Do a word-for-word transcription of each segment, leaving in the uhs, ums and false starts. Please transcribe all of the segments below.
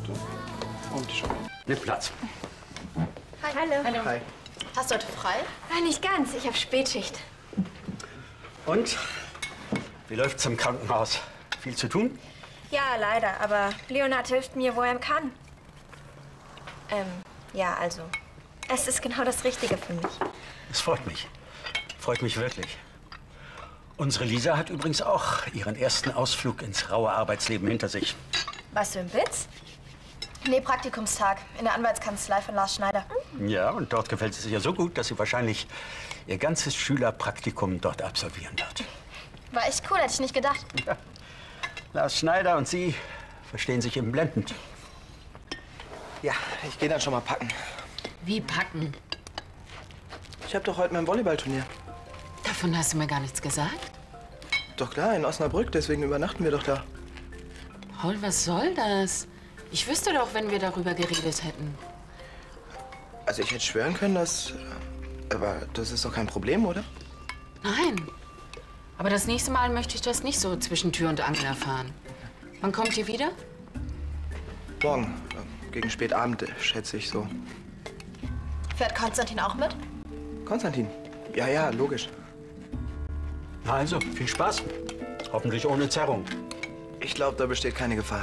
Und schon. Nimm Platz. Hi. Hallo. Hallo. Hi. Hast du heute frei? Ah, nicht ganz. Ich habe Spätschicht. Und? Wie läuft's im Krankenhaus? Viel zu tun? Ja, leider. Aber Leonhard hilft mir, wo er kann. Ähm, ja, also. Es ist genau das Richtige für mich. Es freut mich. Freut mich wirklich. Unsere Lisa hat übrigens auch ihren ersten Ausflug ins raue Arbeitsleben hinter sich. Warst du im B I Z? Nee, Praktikumstag in der Anwaltskanzlei von Lars Schneider. Ja, und dort gefällt es ihr so gut, dass sie wahrscheinlich ihr ganzes Schülerpraktikum dort absolvieren wird. War echt cool, hätte ich nicht gedacht. Ja. Lars Schneider und sie verstehen sich eben blendend. Ja, ich gehe dann schon mal packen. Wie packen? Ich habe doch heute mein Volleyballturnier. Davon hast du mir gar nichts gesagt. Doch klar, in Osnabrück, deswegen übernachten wir doch da. Paul, was soll das? Ich wüsste doch, wenn wir darüber geredet hätten. Also ich hätte schwören können, dass... Aber das ist doch kein Problem, oder? Nein. Aber das nächste Mal möchte ich das nicht so zwischen Tür und Angel erfahren. Wann kommt ihr wieder? Morgen. Gegen Spätabend, schätze ich so. Fährt Konstantin auch mit? Konstantin? Ja, ja, logisch. Na also, viel Spaß. Hoffentlich ohne Zerrung. Ich glaube, da besteht keine Gefahr.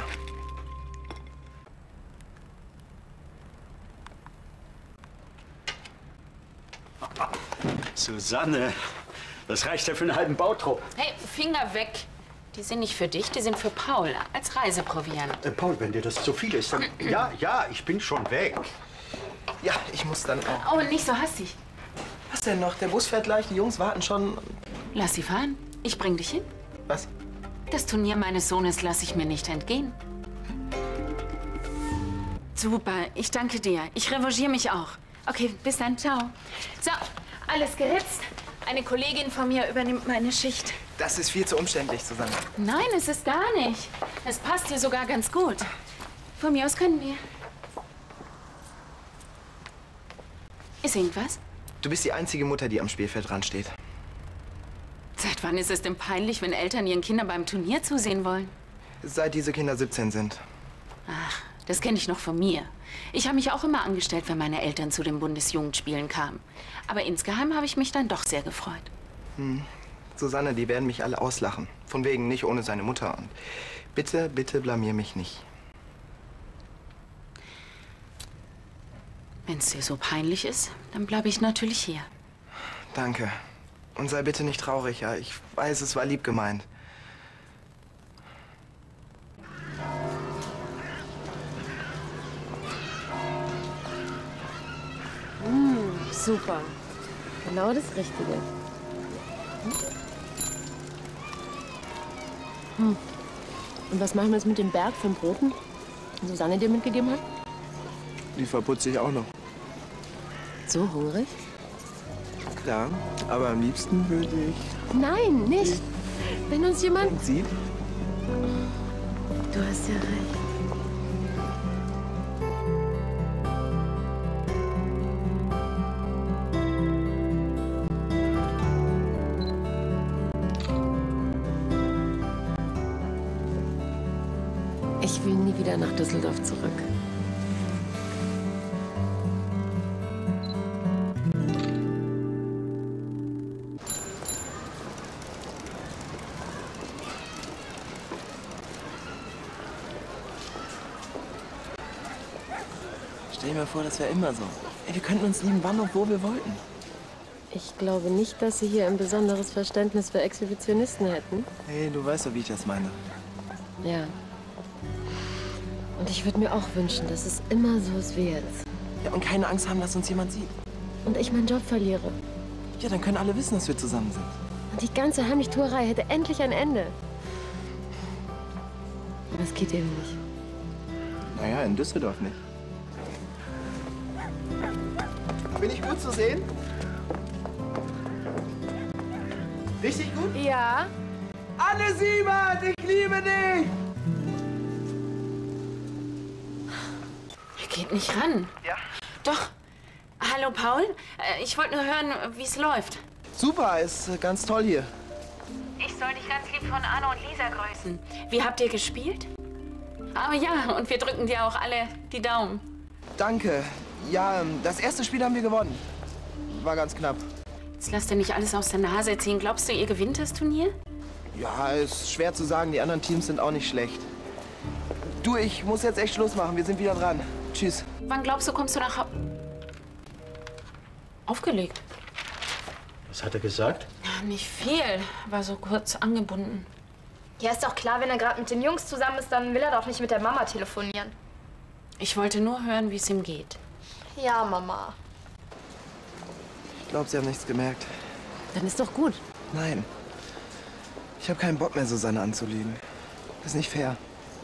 Susanne, das reicht ja für einen halben Bautrupp. Hey, Finger weg. Die sind nicht für dich, die sind für Paul, als Reiseproviant. Äh, Paul, wenn dir das zu viel ist, dann... ja, ja, ich bin schon weg. Ja, ich muss dann auch. Oh, nicht so hastig. Was denn noch? Der Bus fährt gleich, die Jungs warten schon. Lass sie fahren. Ich bring dich hin. Was? Das Turnier meines Sohnes lasse ich mir nicht entgehen. Super, ich danke dir. Ich revanchiere mich auch. Okay, bis dann, ciao. So, alles geritzt. Eine Kollegin von mir übernimmt meine Schicht. Das ist viel zu umständlich, Susanne. Nein, es ist gar nicht. Es passt dir sogar ganz gut. Von mir aus können wir. Ist irgendwas? Du bist die einzige Mutter, die am Spielfeldrand steht. Seit wann ist es denn peinlich, wenn Eltern ihren Kindern beim Turnier zusehen wollen? Seit diese Kinder siebzehn sind. Ach, das kenne ich noch von mir. Ich habe mich auch immer angestellt, wenn meine Eltern zu den Bundesjugendspielen kamen. Aber insgeheim habe ich mich dann doch sehr gefreut. Hm. Susanne, die werden mich alle auslachen. Von wegen nicht ohne seine Mutter. Und bitte, bitte blamier mich nicht. Wenn es dir so peinlich ist, dann bleibe ich natürlich hier. Danke. Und sei bitte nicht traurig, ja. Ich weiß, es war lieb gemeint. Mmh, super. Genau das Richtige. Hm. Und was machen wir jetzt mit dem Berg von Broten, die Susanne dir mitgegeben hat? Die verputze ich auch noch. So hungrig? Klar, aber am liebsten würde ich... Nein, nicht. Wenn uns jemand... Und Sie? Du hast ja recht. Ich will nie wieder nach Düsseldorf zurück. Stell dir mal vor, das wäre immer so. Ey, wir könnten uns lieben, wann und wo wir wollten. Ich glaube nicht, dass Sie hier ein besonderes Verständnis für Exhibitionisten hätten. Hey, du weißt doch, wie ich das meine. Ja. Und ich würde mir auch wünschen, dass es immer so ist wie jetzt. Ja, und keine Angst haben, dass uns jemand sieht. Und ich meinen Job verliere. Ja, dann können alle wissen, dass wir zusammen sind. Und die ganze Heimlichtuerei hätte endlich ein Ende. Aber es geht eben nicht. Naja, in Düsseldorf nicht. Bin ich gut zu sehen? Richtig gut? Ja. Anne Siebert, ich liebe dich! Er geht nicht ran. Ja. Doch. Hallo, Paul. Äh, Ich wollte nur hören, wie es läuft. Super, ist äh, ganz toll hier. Ich soll dich ganz lieb von Anne und Lisa grüßen. Wie habt ihr gespielt? Aber ja, und wir drücken dir auch alle die Daumen. Danke. Ja, ähm, das erste Spiel haben wir gewonnen. War ganz knapp. Jetzt lass dir nicht alles aus der Nase ziehen. Glaubst du, ihr gewinnt das Turnier? Ja, ist schwer zu sagen. Die anderen Teams sind auch nicht schlecht. Du, ich muss jetzt echt Schluss machen. Wir sind wieder dran. Tschüss. Wann glaubst du, kommst du nach Hause? Aufgelegt. Was hat er gesagt? Ja, nicht viel. War so kurz angebunden. Ja, ist doch klar, wenn er gerade mit den Jungs zusammen ist, dann will er doch nicht mit der Mama telefonieren. Ich wollte nur hören, wie es ihm geht. Ja, Mama. Ich glaube, Sie haben nichts gemerkt. Dann ist doch gut. Nein. Ich habe keinen Bock mehr, Susanne anzulügen. Das ist nicht fair.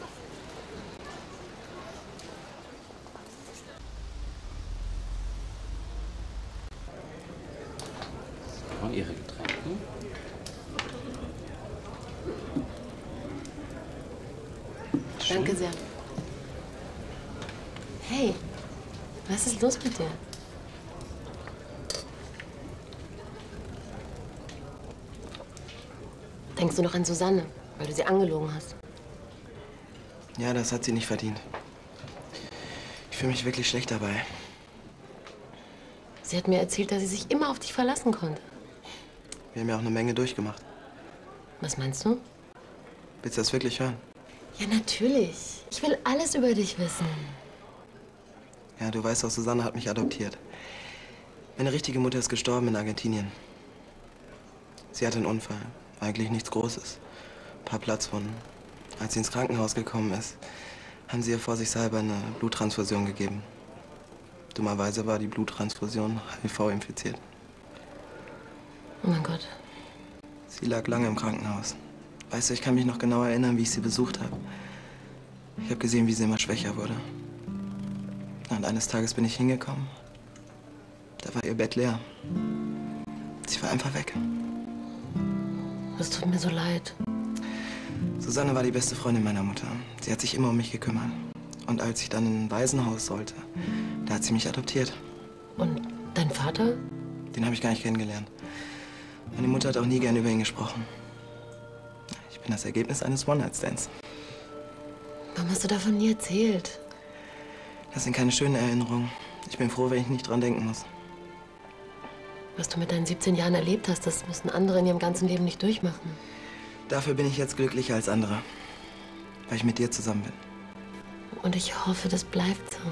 Und Ihre Getränke? Danke sehr. Hey, was ist los mit dir? Denkst du noch an Susanne, weil du sie angelogen hast? Ja, das hat sie nicht verdient. Ich fühle mich wirklich schlecht dabei. Sie hat mir erzählt, dass sie sich immer auf dich verlassen konnte. Wir haben ja auch eine Menge durchgemacht. Was meinst du? Willst du das wirklich hören? Ja, natürlich. Ich will alles über dich wissen. Ja, du weißt doch, Susanne hat mich adoptiert. Meine richtige Mutter ist gestorben in Argentinien. Sie hatte einen Unfall. Eigentlich nichts Großes. Ein paar Platzwunden. Als sie ins Krankenhaus gekommen ist, haben sie ihr vorsichtshalber eine Bluttransfusion gegeben. Dummerweise war die Bluttransfusion H I V infiziert. Oh mein Gott. Sie lag lange im Krankenhaus. Weißt du, ich kann mich noch genau erinnern, wie ich sie besucht habe. Ich habe gesehen, wie sie immer schwächer wurde. Und eines Tages bin ich hingekommen. Da war ihr Bett leer. Sie war einfach weg. Es tut mir so leid. Susanne war die beste Freundin meiner Mutter. Sie hat sich immer um mich gekümmert. Und als ich dann in ein Waisenhaus sollte, da hat sie mich adoptiert. Und dein Vater? Den habe ich gar nicht kennengelernt. Meine Mutter hat auch nie gern über ihn gesprochen. Ich bin das Ergebnis eines One-Night-Stands. Warum hast du davon nie erzählt? Das sind keine schönen Erinnerungen. Ich bin froh, wenn ich nicht dran denken muss. Was du mit deinen siebzehn Jahren erlebt hast, das müssen andere in ihrem ganzen Leben nicht durchmachen. Dafür bin ich jetzt glücklicher als andere. Weil ich mit dir zusammen bin. Und ich hoffe, das bleibt so.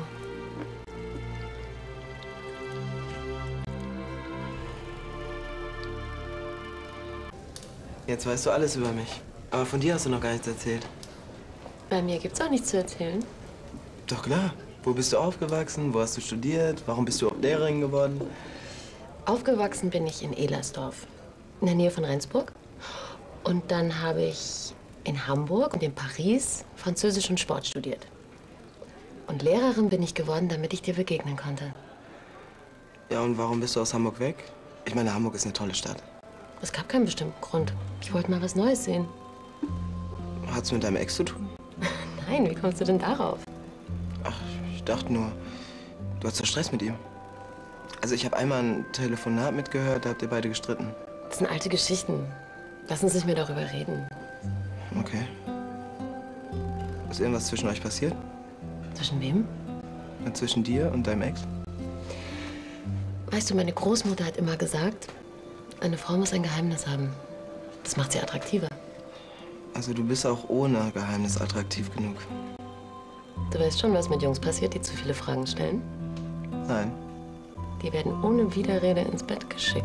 Jetzt weißt du alles über mich. Aber von dir hast du noch gar nichts erzählt. Bei mir gibt's auch nichts zu erzählen. Doch klar. Wo bist du aufgewachsen? Wo hast du studiert? Warum bist du auch Lehrerin geworden? Aufgewachsen bin ich in Ehlersdorf, in der Nähe von Rendsburg. Und dann habe ich in Hamburg und in Paris Französisch und Sport studiert. Und Lehrerin bin ich geworden, damit ich dir begegnen konnte. Ja, und warum bist du aus Hamburg weg? Ich meine, Hamburg ist eine tolle Stadt. Es gab keinen bestimmten Grund. Ich wollte mal was Neues sehen. Hat's mit deinem Ex zu tun? Nein, wie kommst du denn darauf? Ach, ich dachte nur, du hattest doch Stress mit ihm. Also ich habe einmal ein Telefonat mitgehört, da habt ihr beide gestritten. Das sind alte Geschichten. Lass uns nicht mehr darüber reden. Okay. Ist irgendwas zwischen euch passiert? Zwischen wem? Na, zwischen dir und deinem Ex? Weißt du, meine Großmutter hat immer gesagt, eine Frau muss ein Geheimnis haben. Das macht sie attraktiver. Also du bist auch ohne Geheimnis attraktiv genug. Du weißt schon, was mit Jungs passiert, die zu viele Fragen stellen? Nein. Die werden ohne Widerrede ins Bett geschickt.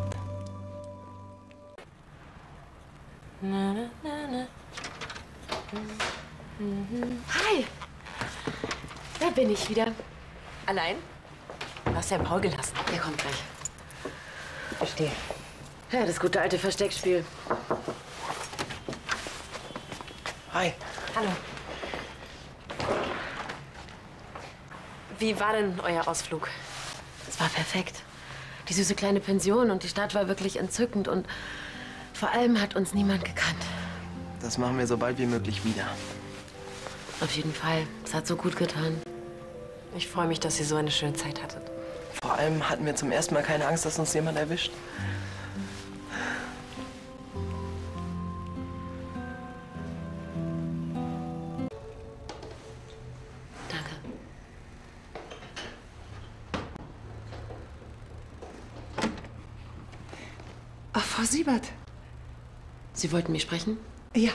Hi! Da bin ich wieder. Allein? Du hast ja Paul gelassen. Der kommt gleich. Verstehe. Ja, das gute alte Versteckspiel. Hi. Hallo. Wie war denn euer Ausflug? Es war perfekt. Die süße kleine Pension und die Stadt war wirklich entzückend und vor allem hat uns niemand gekannt. Das machen wir so bald wie möglich wieder. Auf jeden Fall. Es hat so gut getan. Ich freue mich, dass ihr so eine schöne Zeit hattet. Vor allem hatten wir zum ersten Mal keine Angst, dass uns jemand erwischt. Frau Siebert. Sie wollten mich sprechen? Ja.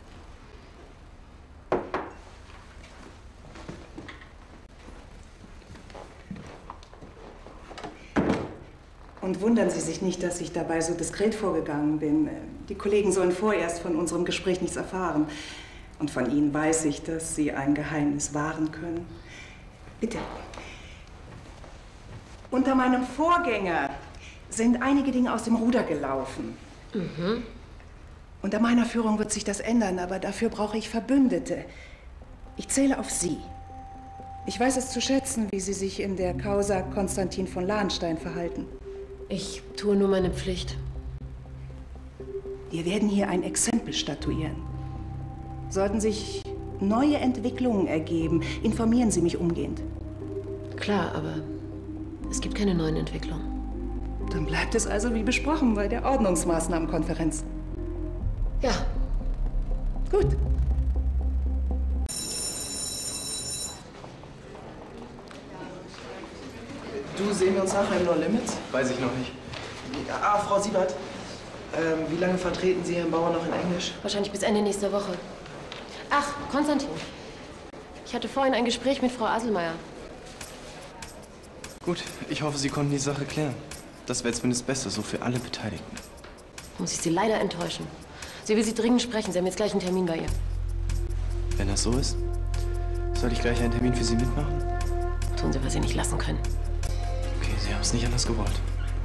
Und wundern Sie sich nicht, dass ich dabei so diskret vorgegangen bin. Die Kollegen sollen vorerst von unserem Gespräch nichts erfahren. Und von Ihnen weiß ich, dass Sie ein Geheimnis wahren können. Bitte. Unter meinem Vorgänger sind einige Dinge aus dem Ruder gelaufen. Mhm. Unter meiner Führung wird sich das ändern, aber dafür brauche ich Verbündete. Ich zähle auf Sie. Ich weiß es zu schätzen, wie Sie sich in der Causa Konstantin von Lahnstein verhalten. Ich tue nur meine Pflicht. Wir werden hier ein Exempel statuieren. Sollten sich neue Entwicklungen ergeben, informieren Sie mich umgehend. Klar, aber es gibt keine neuen Entwicklungen. Dann bleibt es also wie besprochen bei der Ordnungsmaßnahmenkonferenz. Ja. Gut. Du, sehen wir uns nachher im No Limits? Weiß ich noch nicht. Ah, Frau Siebert, ähm, wie lange vertreten Sie Herrn Bauer noch in Englisch? Wahrscheinlich bis Ende nächster Woche. Ach, Konstantin. Ich hatte vorhin ein Gespräch mit Frau Aselmeier. Gut, ich hoffe, Sie konnten die Sache klären. Das wäre zumindest besser, so für alle Beteiligten. Muss ich Sie leider enttäuschen. Sie will Sie dringend sprechen. Sie haben jetzt gleich einen Termin bei ihr. Wenn das so ist, soll ich gleich einen Termin für Sie mitmachen? Tun Sie, was Sie nicht lassen können. Okay, Sie haben es nicht anders gewollt.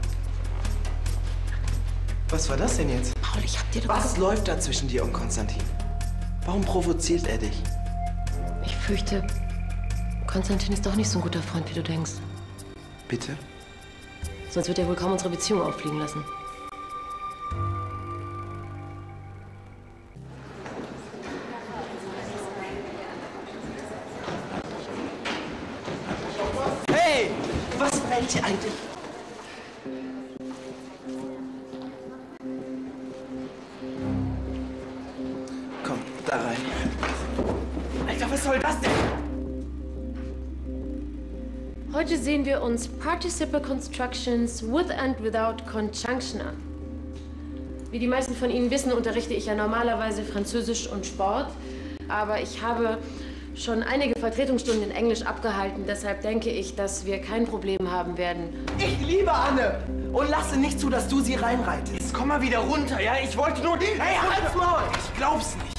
Was war das denn jetzt? Paul, ich hab dir doch... Was läuft da zwischen dir und Konstantin? Warum provoziert er dich? Ich fürchte, Konstantin ist doch nicht so ein guter Freund, wie du denkst. Bitte? Sonst wird er wohl kaum unsere Beziehung auffliegen lassen. Hey! Was wollt ihr eigentlich? Komm, da rein. Alter, was soll das denn? Heute sehen wir uns Participle Constructions with and without Conjunction an. Wie die meisten von Ihnen wissen, unterrichte ich ja normalerweise Französisch und Sport. Aber ich habe schon einige Vertretungsstunden in Englisch abgehalten. Deshalb denke ich, dass wir kein Problem haben werden. Ich liebe Anne und lasse nicht zu, dass du sie reinreitest. Jetzt komm mal wieder runter, ja? Ich wollte nur... Hey, halt's Maul! Ich glaub's nicht.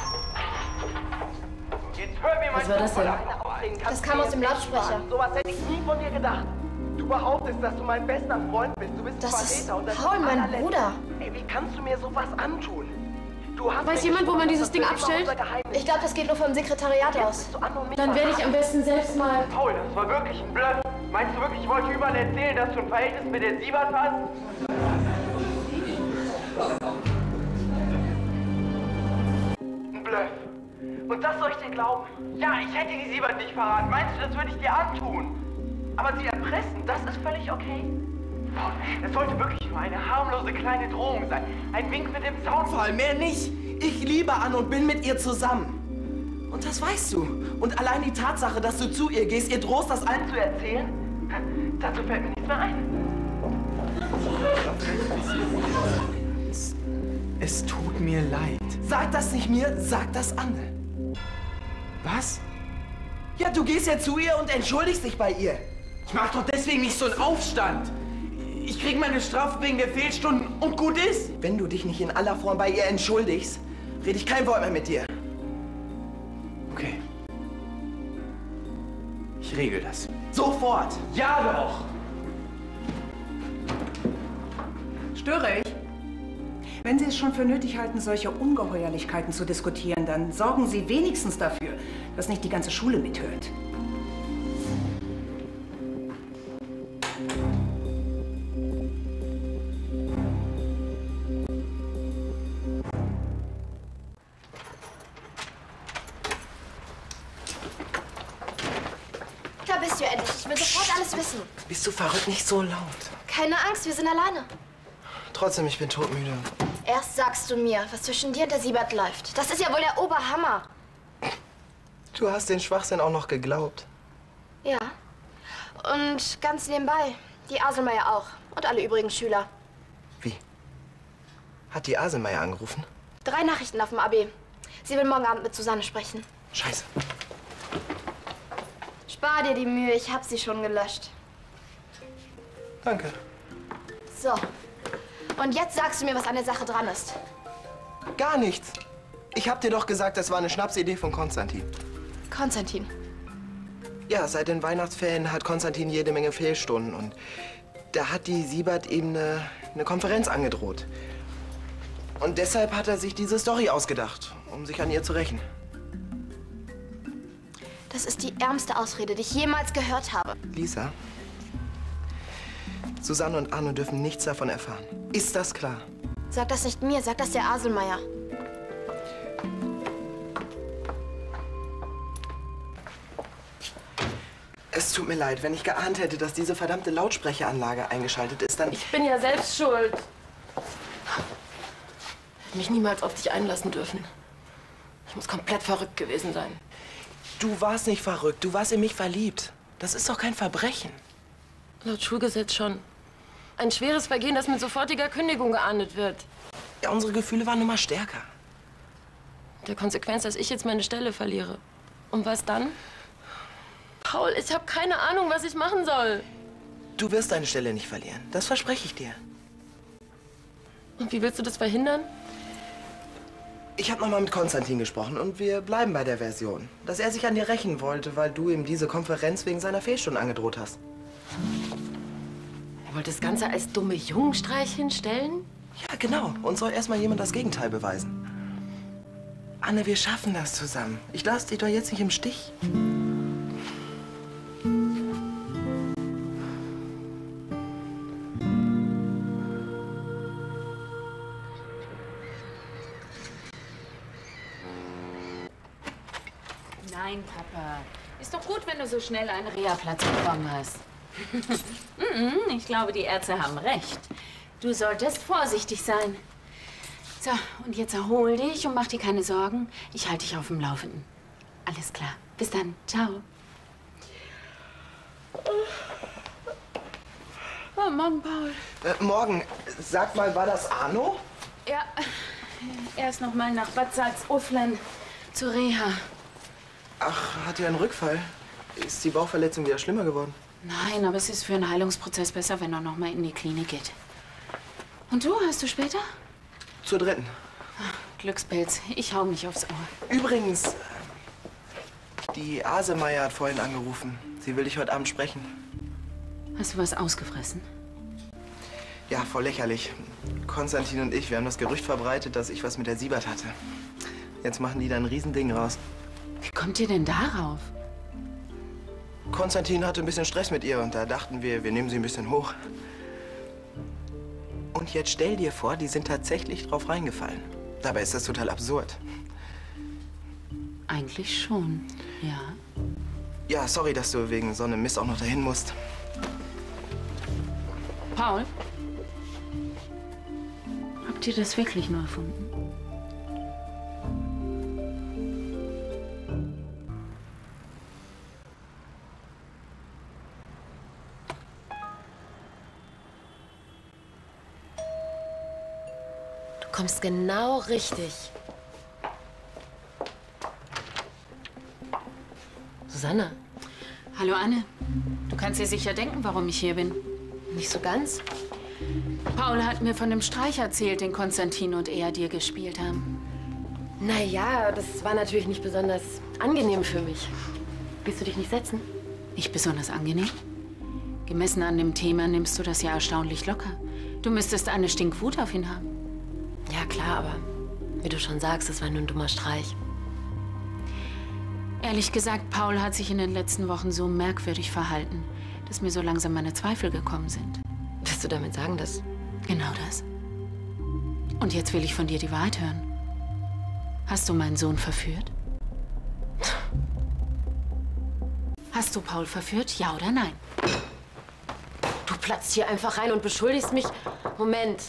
Jetzt hör mir mal Was war das denn? Das kam aus dem Lautsprecher. Sowas hätte ich nie von dir gedacht. Du behauptest, dass du mein bester Freund bist. Du bist ein Das ist Verräter und das Paul, ist mein allerletztes. Bruder. Ey, wie kannst du mir sowas antun? Du hast Weiß mir jemand, wo man gesprochen, dieses das Ding wird immer abstellt? unser Geheimnis. Ich glaube, das geht nur vom Sekretariat Jetzt aus. bist du an und mich Dann werde ich am besten selbst mal... Paul, das war wirklich ein Bluff. Meinst du wirklich, ich wollte überall erzählen, dass du ein Verhältnis mit der Siebert hast? Ein Bluff. Und das soll ich dir glauben? Ja, ich hätte die Siebert nicht verraten. Meinst du, das würde ich dir antun? Aber sie erpressen, das ist völlig okay. Paul, das sollte wirklich nur eine harmlose kleine Drohung sein. Ein Wink mit dem Zaunpfahl, mehr nicht. Ich liebe Anne und bin mit ihr zusammen. Und das weißt du. Und allein die Tatsache, dass du zu ihr gehst, ihr drohst, das allen zu erzählen? Dazu fällt mir nichts mehr ein. Es, es tut mir leid. Sag das nicht mir, sag das Anne. Was? Ja, du gehst ja zu ihr und entschuldigst dich bei ihr. Ich mach doch deswegen nicht so einen Aufstand. Ich krieg meine Strafe wegen der Fehlstunden und gut ist. Wenn du dich nicht in aller Form bei ihr entschuldigst, rede ich kein Wort mehr mit dir. Okay. Ich regel das. Sofort. Ja doch. Störe ich? Wenn Sie es schon für nötig halten, solche Ungeheuerlichkeiten zu diskutieren, dann sorgen Sie wenigstens dafür, dass nicht die ganze Schule mithört. Da bist du endlich. Ich will sofort alles wissen. Bist du verrückt? Nicht so laut. Keine Angst, wir sind alleine. Trotzdem, ich bin todmüde. Erst sagst du mir, was zwischen dir und der Siebert läuft. Das ist ja wohl der Oberhammer. Du hast den Schwachsinn auch noch geglaubt. Ja. Und ganz nebenbei, die Aselmeier auch. Und alle übrigen Schüler. Wie? Hat die Aselmeier angerufen? Drei Nachrichten auf dem A B. Sie will morgen Abend mit Susanne sprechen. Scheiße. Spar dir die Mühe, ich hab sie schon gelöscht. Danke. So. Und jetzt sagst du mir, was an der Sache dran ist. Gar nichts. Ich hab dir doch gesagt, das war eine Schnapsidee von Konstantin. Konstantin? Ja, seit den Weihnachtsferien hat Konstantin jede Menge Fehlstunden und da hat die Siebert ihm eine, eine Konferenz angedroht. Und deshalb hat er sich diese Story ausgedacht, um sich an ihr zu rächen. Das ist die ärmste Ausrede, die ich jemals gehört habe. Lisa, Susanne und Arno dürfen nichts davon erfahren. Ist das klar? Sag das nicht mir, sag das der Aselmeier. Es tut mir leid, wenn ich geahnt hätte, dass diese verdammte Lautsprecheranlage eingeschaltet ist, dann... Ich bin ja selbst schuld. Ich hätte mich niemals auf dich einlassen dürfen. Ich muss komplett verrückt gewesen sein. Du warst nicht verrückt, du warst in mich verliebt. Das ist doch kein Verbrechen. Laut Schulgesetz schon. Ein schweres Vergehen, das mit sofortiger Kündigung geahndet wird. Ja, unsere Gefühle waren nun mal stärker. Der Konsequenz, dass ich jetzt meine Stelle verliere. Und was dann? Paul, ich habe keine Ahnung, was ich machen soll. Du wirst deine Stelle nicht verlieren. Das verspreche ich dir. Und wie willst du das verhindern? Ich habe nochmal mit Konstantin gesprochen und wir bleiben bei der Version. Dass er sich an dir rächen wollte, weil du ihm diese Konferenz wegen seiner Fehlstunden angedroht hast. Er wollte das Ganze als dumme Jungenstreich hinstellen? Ja, genau. Und soll erstmal jemand das Gegenteil beweisen. Anne, wir schaffen das zusammen. Ich lasse dich doch jetzt nicht im Stich. Nein, Papa. Ist doch gut, wenn du so schnell einen Reha-Platz bekommen hast. Ich glaube, die Ärzte haben recht. Du solltest vorsichtig sein. So, und jetzt erhol dich und mach dir keine Sorgen. Ich halte dich auf dem Laufenden. Alles klar. Bis dann. Ciao. Oh, morgen, Paul. Äh, morgen. Sag mal, war das Arno? Ja, er ist noch mal nach Bad Salzuflen zur Reha. Ach, hat er einen Rückfall? Ist die Bauchverletzung wieder schlimmer geworden? Nein, aber es ist für einen Heilungsprozess besser, wenn er noch mal in die Klinik geht. Und du, hast du später? Zur dritten. Ach, Glückspilz. Ich hau mich aufs Ohr. Übrigens, die Aselmeier hat vorhin angerufen. Sie will dich heute Abend sprechen. Hast du was ausgefressen? Ja, voll lächerlich. Konstantin und ich, wir haben das Gerücht verbreitet, dass ich was mit der Siebert hatte. Jetzt machen die da ein Riesending raus. Wie kommt ihr denn darauf? Konstantin hatte ein bisschen Stress mit ihr und da dachten wir, wir nehmen sie ein bisschen hoch. Und jetzt stell dir vor, die sind tatsächlich drauf reingefallen. Dabei ist das total absurd. Eigentlich schon, ja. Ja, sorry, dass du wegen so einem Mist auch noch dahin musst. Paul? Habt ihr das wirklich nur erfunden? Du kommst genau richtig. Susanne. Hallo, Anne. Du kannst dir sicher denken, warum ich hier bin. Nicht so ganz. Paul hat mir von dem Streich erzählt, den Konstantin und er dir gespielt haben. Na ja, das war natürlich nicht besonders angenehm für mich. Willst du dich nicht setzen? Nicht besonders angenehm? Gemessen an dem Thema nimmst du das ja erstaunlich locker. Du müsstest eine Stinkwut auf ihn haben. Ja, klar, aber wie du schon sagst, das war nur ein dummer Streich. Ehrlich gesagt, Paul hat sich in den letzten Wochen so merkwürdig verhalten, dass mir so langsam meine Zweifel gekommen sind. Willst du damit sagen, dass... Genau das. Und jetzt will ich von dir die Wahrheit hören. Hast du meinen Sohn verführt? Hast du Paul verführt, ja oder nein? Du platzt hier einfach rein und beschuldigst mich... Moment.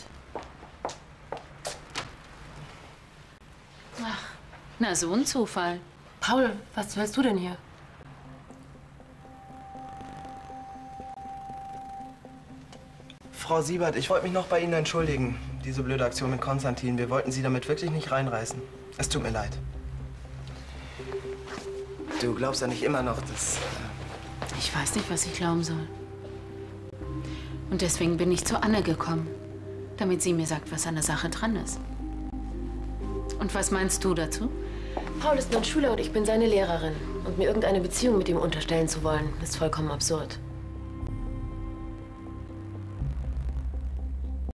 Ach, na so ein Zufall. Paul, was willst du denn hier? Frau Siebert, ich wollte mich noch bei Ihnen entschuldigen. diese blöde Aktion mit Konstantin. Wir wollten Sie damit wirklich nicht reinreißen. Es tut mir leid. Du glaubst ja nicht immer noch, dass... Äh Ich weiß nicht, was ich glauben soll. Und deswegen bin ich zu Anne gekommen, damit sie mir sagt, was an der Sache dran ist. Und was meinst du dazu? Paul ist mein Schüler und ich bin seine Lehrerin. Und mir irgendeine Beziehung mit ihm unterstellen zu wollen, ist vollkommen absurd.